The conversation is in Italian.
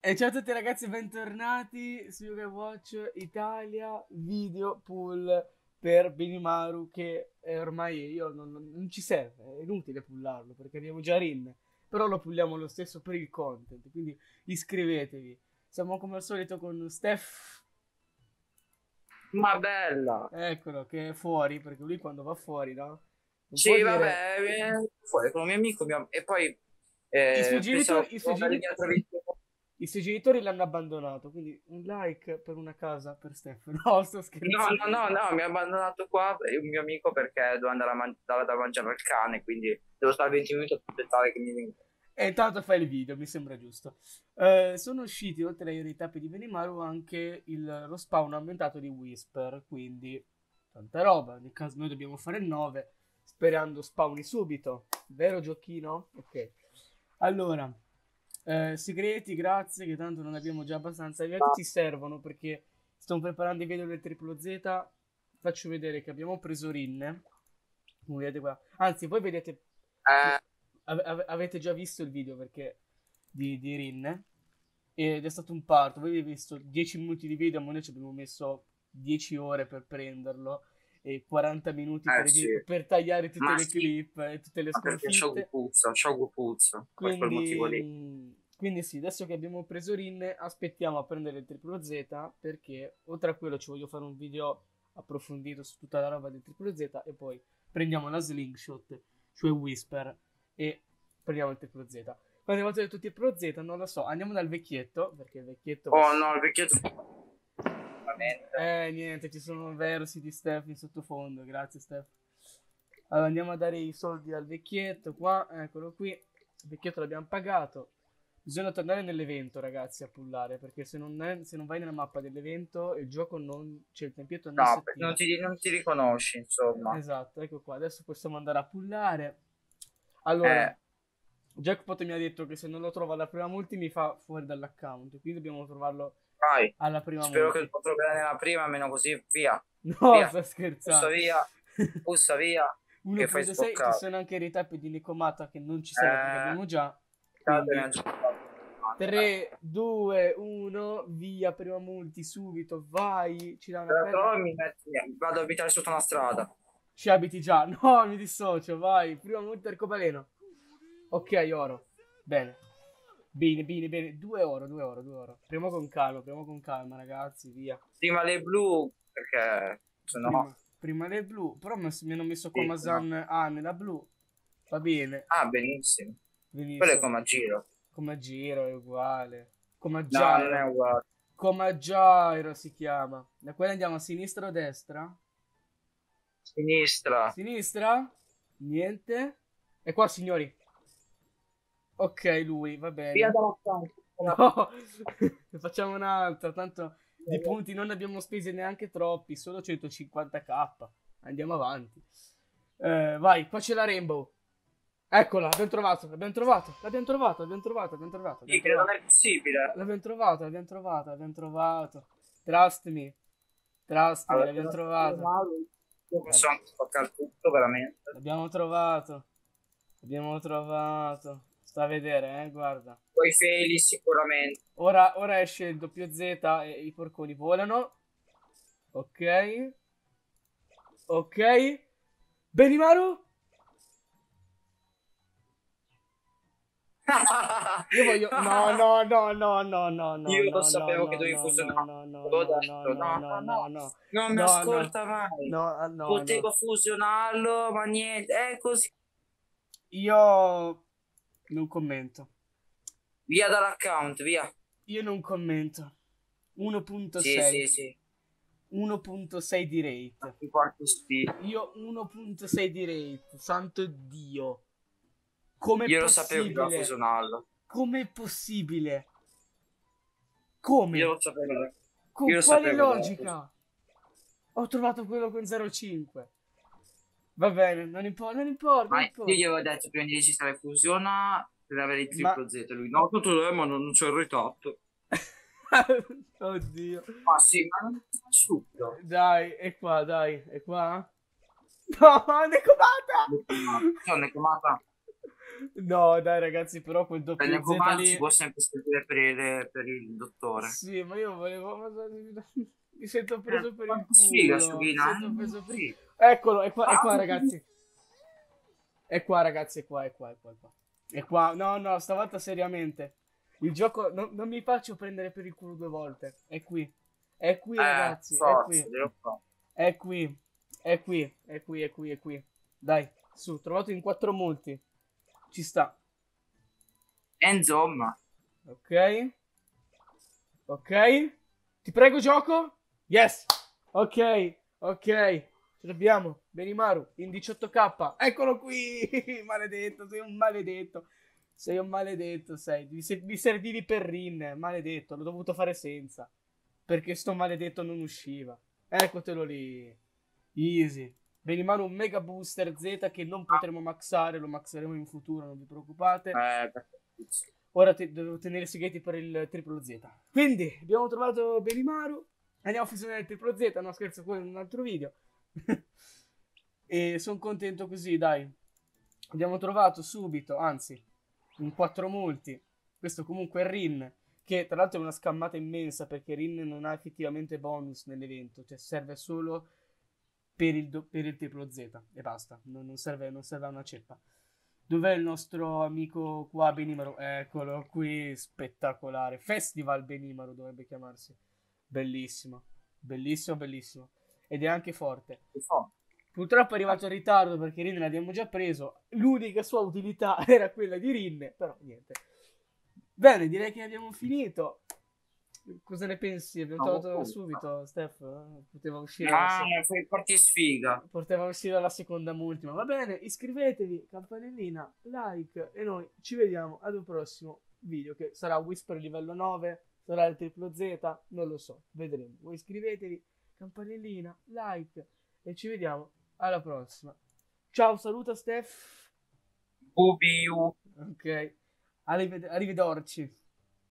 E ciao a tutti ragazzi, bentornati su Yoga Watch Italia video pull per Benimaru che ormai io non ci serve, è inutile pullarlo perché abbiamo già Rin, però lo pulliamo lo stesso per il content, quindi iscrivetevi. Siamo come al solito con Steph, Ma bella. eccolo che è fuori perché lui quando va fuori, no? Non può Sì, dire... vabbè, fuori con un mio amico e poi I suoi pensavo genitori, che magari mi trovi. i suoi genitori l'hanno abbandonato, quindi un like per una casa per Stefano. No, sto No, scherzando. no, no, no, mi ha abbandonato qua un mio amico perché devo andare dare da mangiare al cane, quindi devo stare 20 minuti a aspettare che mi venga. E intanto fai il video, mi sembra giusto. Sono usciti, oltre ai ritappi di Benimaru, anche lo spawn aumentato di Whisper, quindi tanta roba. Nel caso noi dobbiamo fare il 9, sperando spawni subito. Vero giochino? Ok. Allora, segreti, grazie, che tanto non abbiamo già abbastanza. I miei ci servono perché sto preparando i video del triplo Z. Faccio vedere che abbiamo preso Rin. Come vedete qua. Anzi, voi vedete... Eh, avete già visto il video perché di Rin ed è stato un parto. Voi avete visto 10 minuti di video, ma noi ci abbiamo messo 10 ore per prenderlo e 40 minuti sì, per tagliare tutte ma le sì, clip e tutte le ma perché sconfitte. scioggo puzza, per quel motivo Quindi, lì. quindi sì, adesso che abbiamo preso Rin, aspettiamo a prendere il triplo Z perché oltre a quello ci voglio fare un video approfondito su tutta la roba del triplo Z e poi prendiamo la slingshot, cioè Whisper, e prendiamo il triplo Z. Quante volte ho detto triplo Z? Non lo so, andiamo dal vecchietto, perché il vecchietto... Oh no, il vecchietto. Veramente. Niente, ci sono versi di Steph in sottofondo, grazie Steph. Allora andiamo a dare i soldi al vecchietto qua, eccolo qui. Il vecchietto l'abbiamo pagato. Bisogna tornare nell'evento, ragazzi, a pullare, perché se non vai nella mappa dell'evento, il gioco non... cioè il tempietto non si No, attiva. non ti riconosci, insomma. Esatto, ecco qua. Adesso possiamo andare a pullare. Allora, Eh, Jackpot mi ha detto che se non lo trova alla prima multi mi fa fuori dall'account, quindi dobbiamo trovarlo vai. alla prima Spero che multi. il potro bene nella prima, almeno così, via. No, Via. sto Bussa scherzando. via. Bussa via. Che fai 1.6 ci sboccare. sono anche i ritappi di Nekomata che non ci serve perché abbiamo già. Scusate, mi ha Quindi già fatto. 3, 2, 1, via, prima multi subito, vai. Ci dà Se una la bella... trovo vado a abitare sotto una strada. Ci abiti già. No, mi dissocio, vai. Prima multi arcobaleno. Ok, oro. Bene. Bene, bene, bene. 2 oro, 2 oro, 2 oro. Prima con calma, ragazzi, via. Prima le blu, perché se no. Prima le blu. Però mi hanno messo qua Sì, no. Masan A nella blu. Va bene. Ah, benissimo. Quello è Benissimo. come a giro. Come giro è uguale. Come No, non è gyro. uguale. Come gyro si chiama. Da quella andiamo a sinistra o a destra? Sinistra. Sinistra? Niente. E qua, signori. Ok, lui, va Via bene. dalla stanza. No, facciamo un'altra. Tanto di punti non ne abbiamo spesi neanche troppi, solo 150k. Andiamo avanti. Vai, qua c'è la Rainbow. Eccola, abbiamo trovato, l'abbiamo trovato, l'abbiamo trovato, l'abbiamo trovato, l'abbiamo trovato, l'abbiamo Possibile, non trovato. è possibile. L'abbiamo trovato, l'abbiamo trovato, l'abbiamo trovato. Trust me, Allora, se l'abbiamo non sto trovato. male, io posso anche spaccare tutto, veramente. L'abbiamo trovato. L'abbiamo trovato. Sta a vedere, guarda. Poi faili sicuramente. Ora esce il doppio Z e i porconi volano. Ok. Ok. Benimaru? Io voglio... No, no, no, no, no, no, no, Io lo no, no, sapevo che no, dovevi no, no, fusionare. no, no, L'ho no, no, detto, no, no, no, no, no, no. no. Non mi No, no. ascolta mai. No, no, no. Potevo fusionarlo, ma niente. È così. Io non commento. Via dall'account, via. Io non commento. Sì, 1.6. sì, sì. 1.6 di rate. I quarti spin. Io 1.6 di rate. Santo Dio. Com'è Io lo sapevo che doveva possibile? fusionarlo. Com'è possibile? Io Come? lo sapevo. Io Con lo quale sapevo che doveva fusionarlo. logica? Ho trovato quello con 0.5. Va bene, non importa, non importa, Ma non io gli importa. avevo detto prima di registrare fusiona per avere il Ma... triplo Z. Lui, no, tutto ma non c'è il ritratto. Oddio. Ma sì, ma non è stupido. Dai, è qua, dai, è qua. No, Necomata! Sono chiamata. No, dai ragazzi, però quel Per doppio Z Necomando si lì... può sempre sentire per il dottore. Sì, ma io volevo... Mi sento preso per il Quanto sfiga, culo. Mi Sciolina, sento preso per il... sì. Eccolo, Ma è qua ragazzi. È qua ragazzi, è qua, è qua, è qua, è qua. È qua, no, no, stavolta seriamente. Il gioco, non mi faccio prendere per il culo due volte. È qui ragazzi, è qui. forza, devo fare. È qui, è qui, è qui, è qui, è qui. Dai, su, trovato in 4 multi. Ci sta. E insomma, Ok, ok. Ti prego, gioco. Yes. Ok, ok. Ce l'abbiamo. Benimaru in 18k. Eccolo qui. Maledetto, sei un maledetto. Sei un maledetto, sei. Mi servivi per Rin. Maledetto, l'ho dovuto fare senza. Perché sto maledetto non usciva. Eccotelo lì. Easy. Benimaru un mega booster Z che non potremo maxare. Lo maxeremo in futuro, non vi preoccupate. perché... Ora devo tenere i segreti per il triplo Z. Quindi abbiamo trovato Benimaru. Andiamo a fusionare il triplo Z. No, scherzo, quello in un altro video. E sono contento così, dai. Abbiamo trovato subito, anzi, in 4 multi. Questo comunque è Rin, che tra l'altro è una scammata immensa perché Rin non ha effettivamente bonus nell'evento, cioè serve solo per il triplo Z e basta, non serve a una ceppa. Dov'è il nostro amico qua, Benimaru? Eccolo qui, spettacolare. Festival Benimaru dovrebbe chiamarsi. Bellissimo, bellissimo, bellissimo. Ed è anche forte. Purtroppo è arrivato in ritardo perché Rin l'abbiamo già preso. L'unica sua utilità era quella di Rin, però niente. Bene, direi che abbiamo finito. Cosa ne pensi? Abbiamo trovato subito, Steph? Poteva uscire fai parti sfiga. poteva uscire la seconda multima. Va bene, iscrivetevi, campanellina, like e noi ci vediamo ad un prossimo video che sarà Whisper livello 9, sarà il triplo Z, non lo so, vedremo. Voi iscrivetevi, campanellina, like e ci vediamo alla prossima. Ciao, saluta Steph. Ubiu. Ok, arrivederci.